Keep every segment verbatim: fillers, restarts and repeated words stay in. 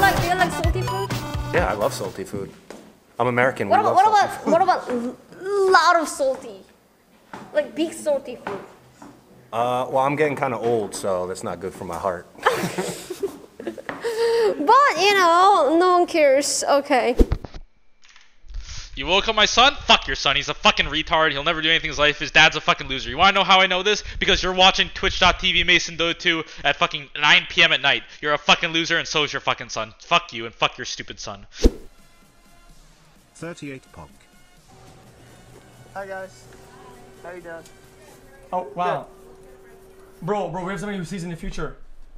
like do you like salty food? Yeah, I love salty food. I'm American. What we about love what salty about food. what about a lot of salty? Like big salty food. Uh, well, I'm getting kind of old, so that's not good for my heart. But you know, no one cares. Okay. You woke up my son? Fuck your son. He's a fucking retard. He'll never do anything in his life. His dad's a fucking loser. You wanna know how I know this? Because you're watching twitch dot T V Mason Do two at fucking nine P M at night. You're a fucking loser, and so is your fucking son. Fuck you, and fuck your stupid son. thirty-eight Pog. Hi guys. How you doing? Oh, wow. Bro, bro, we have somebody who sees in the future.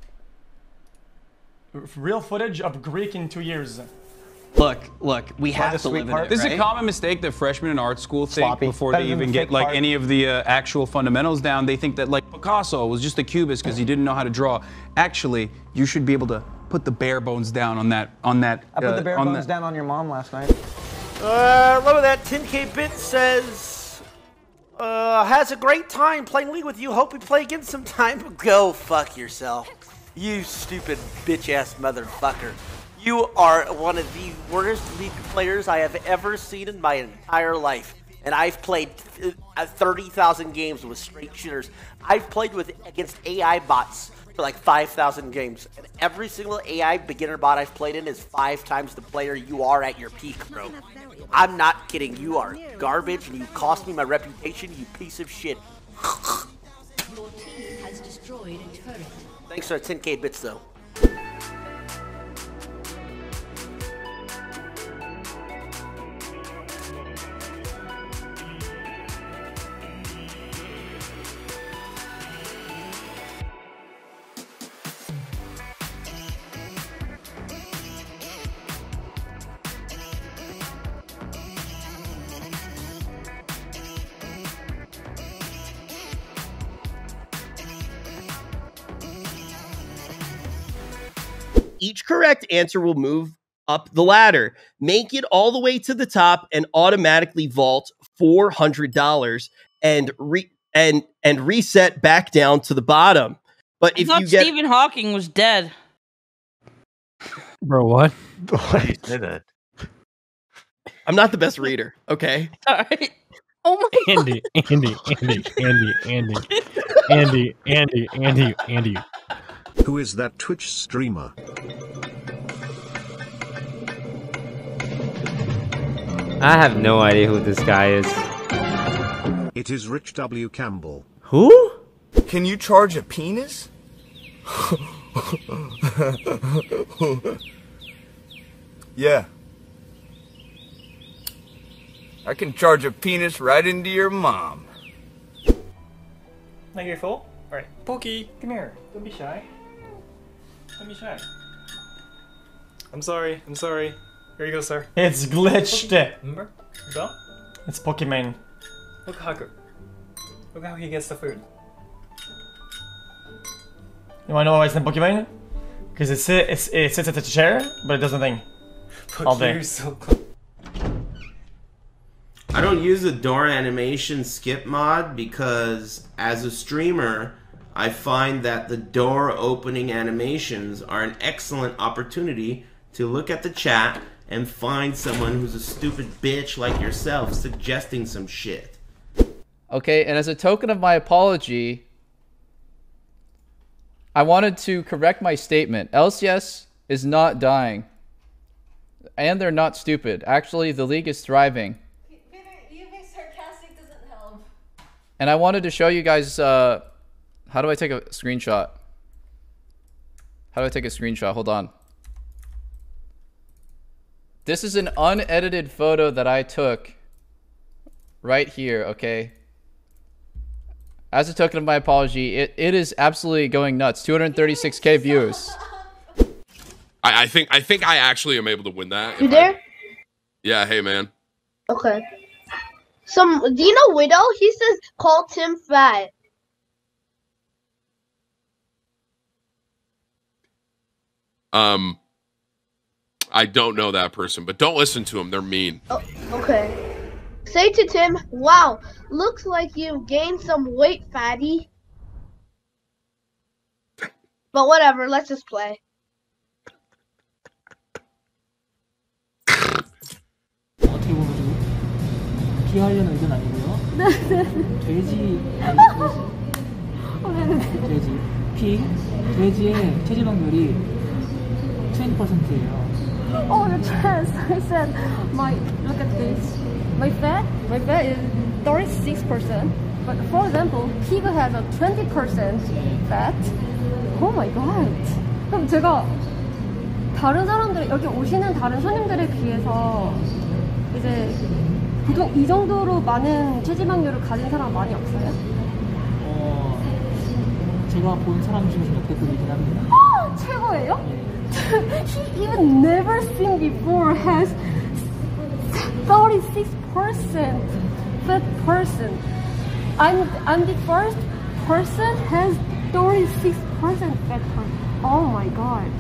Real footage of Greek in two years. Look, look, we Find have the to sweet live in part. it, This is right? a common mistake that freshmen in art school think Sloppy. before Better they than even the get fake like part. any of the uh, actual fundamentals down. They think that like Picasso was just a cubist because he didn't know how to draw. Actually, you should be able to put the bare bones down on that on that. I put uh, the bare on bones that. down on your mom last night. Uh, look at that. ten K Bit says, uh, has a great time playing League with you. Hope we play again sometime. Go fuck yourself. You stupid bitch-ass motherfucker. You are one of the worst League players I have ever seen in my entire life. And I've played uh, thirty thousand games with straight shooters. I've played with against A I bots for like five thousand games. And every single A I beginner bot I've played in is five times the player you are at your peak, bro. I'm not kidding. You are garbage and you cost me my reputation, you piece of shit. Your team has destroyed a turret. Thanks for the ten K bits, though. Each correct answer will move up the ladder, make it all the way to the top, and automatically vault four hundred dollars and re- and and reset back down to the bottom. But I if thought you get Stephen Hawking was dead. Bro, what? Why do you say that? I'm not the best reader, okay? Sorry. Oh my Andy, Andy, Andy, Andy, Andy, Andy, Andy, Andy, Andy. Who is that Twitch streamer? I have no idea who this guy is. It is Rich W. Campbell. Who? Can you charge a penis? Yeah. I can charge a penis right into your mom. Now you're full? Alright. Pokey, come here. Don't be shy. Don't be shy. I'm sorry, I'm sorry. Here you go, sir. It's glitched! Remember? Bell? It's Pokemon. Look how good. Look how he gets the food. You wanna know why it's in Pokemon? Because it, sit, it's, it sits at the chair, but it does nothing. All day. You're so close. I don't use the door animation skip mod because as a streamer, I find that the door opening animations are an excellent opportunity to look at the chat and find someone who's a stupid bitch like yourself suggesting some shit. Okay, and as a token of my apology, I wanted to correct my statement. L C S is not dying. And they're not stupid. Actually, the league is thriving. You being sarcastic doesn't help. And I wanted to show you guys, uh, how do I take a screenshot? How do I take a screenshot? Hold on. This is an unedited photo that I took right here, okay? As a token of my apology, it, it is absolutely going nuts. two hundred thirty-six K views. I, I think I think I actually am able to win that. You if there? I, yeah, hey man. Okay. Some, do you know Widow? He says call Tim fat. Um, I don't know that person, but don't listen to them. They're mean. Oh, okay. Say to Tim, wow, looks like you've gained some weight, fatty. But whatever, let's just play. 비하하려는 의도는 아니고요. 네네. 돼지, 아니 돼지. 어, 네네. 돼지. 피, 돼지의 체지방률이 twenty percent예요. Oh, the chance. I said, my, look at this. My fat, my fat is thirty-six percent. But for example, pig has a twenty percent fat. Oh my god. 그럼 제가 다른 사람들, 여기 오시는 다른 손님들에 비해서 이제 보통 이 정도로 많은 체지방률을 가진 사람 많이 없어요? 어, 제가 본 사람 중에서 역대급이긴 합니다. 아, 최고예요? He even never seen before has thirty-six percent fat person. I'm, I'm the first person has thirty-six percent fat person. Oh my god.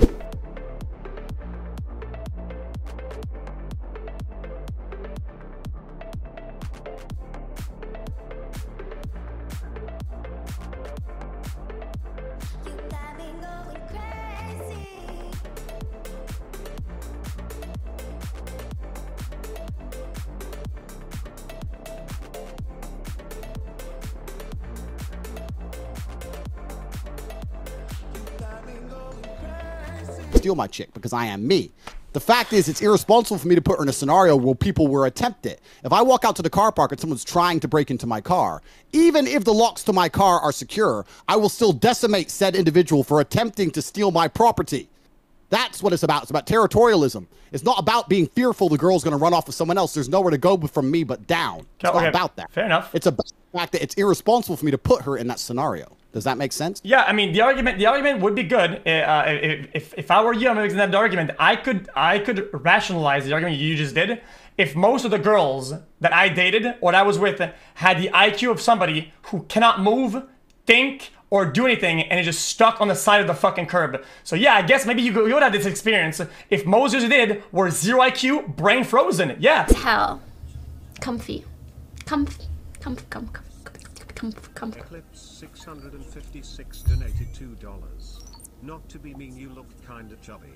Steal my chick because I am me. The fact is, it's irresponsible for me to put her in a scenario where people were attempted. If I walk out to the car park and someone's trying to break into my car, even if the locks to my car are secure, I will still decimate said individual for attempting to steal my property. That's what it's about. It's about territorialism. It's not about being fearful the girl's going to run off with someone else. There's nowhere to go from me but down. It's Okay, not about that. fair enough. It's about the fact that it's irresponsible for me to put her in that scenario. Does that make sense? Yeah, I mean the argument. The argument would be good. Uh, if, if if I were you, I'm making that argument. I could I could rationalize the argument you just did. If most of the girls that I dated or that I was with had the I Q of somebody who cannot move, think, or do anything, and is just stuck on the side of the fucking curb. So yeah, I guess maybe you, you would have this experience if most of you did were zero I Q, brain frozen. Yeah. Hell, comfy, comfy, comfy, comfy, comfy. Come, come. Eclipse six hundred fifty-six donated two dollars. Not to be mean, you look kinda chubby.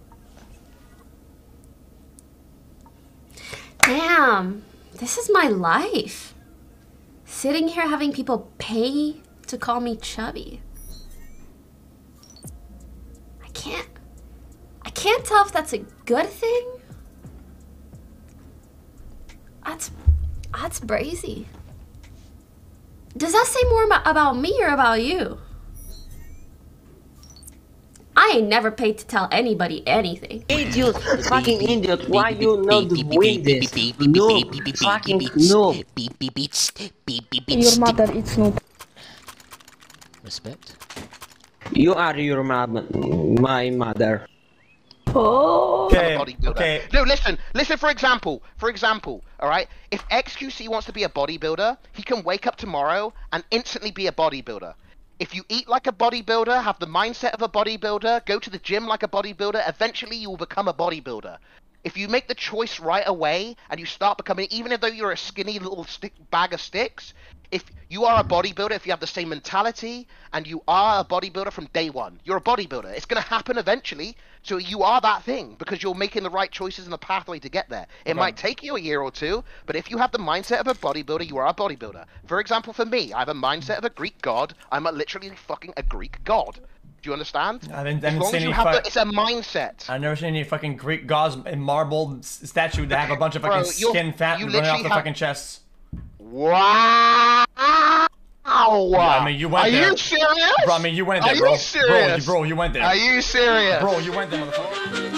Damn, this is my life. Sitting here having people pay to call me chubby. I can't, I can't tell if that's a good thing. That's, that's brazy. Does that say more about me or about you? I ain't never paid to tell anybody anything. Idiot, fucking idiot, why you not win this? Noob, fucking noob. Your mother is noob. Respect. You are your mother, my mother. Oh. Okay, okay. No, listen, listen. For example, for example, all right. If X Q C wants to be a bodybuilder, he can wake up tomorrow and instantly be a bodybuilder. If you eat like a bodybuilder, have the mindset of a bodybuilder, go to the gym like a bodybuilder, eventually you will become a bodybuilder. If you make the choice right away and you start becoming, even though you're a skinny little stick bag of sticks, if you are a bodybuilder, if you have the same mentality and you are a bodybuilder from day one, you're a bodybuilder. It's going to happen eventually. So you are that thing because you're making the right choices in the pathway to get there. It Okay. might take you a year or two, but if you have the mindset of a bodybuilder, you are a bodybuilder. For example, for me, I have a mindset of a Greek god. I'm a, literally fucking a Greek god. Do you understand? I didn't, I as didn't long see as you any have fu- the, it's a mindset. I've never seen any fucking Greek gods in marble s- statue that have a bunch of Bro, fucking you're- skin fat you running off literally the have- fucking chests. Wow! I mean, you went Are there. you serious? Bro, I mean, you went there, Are bro. you serious? Bro, bro, you went there. Are you serious? Bro, you went there, motherfucker.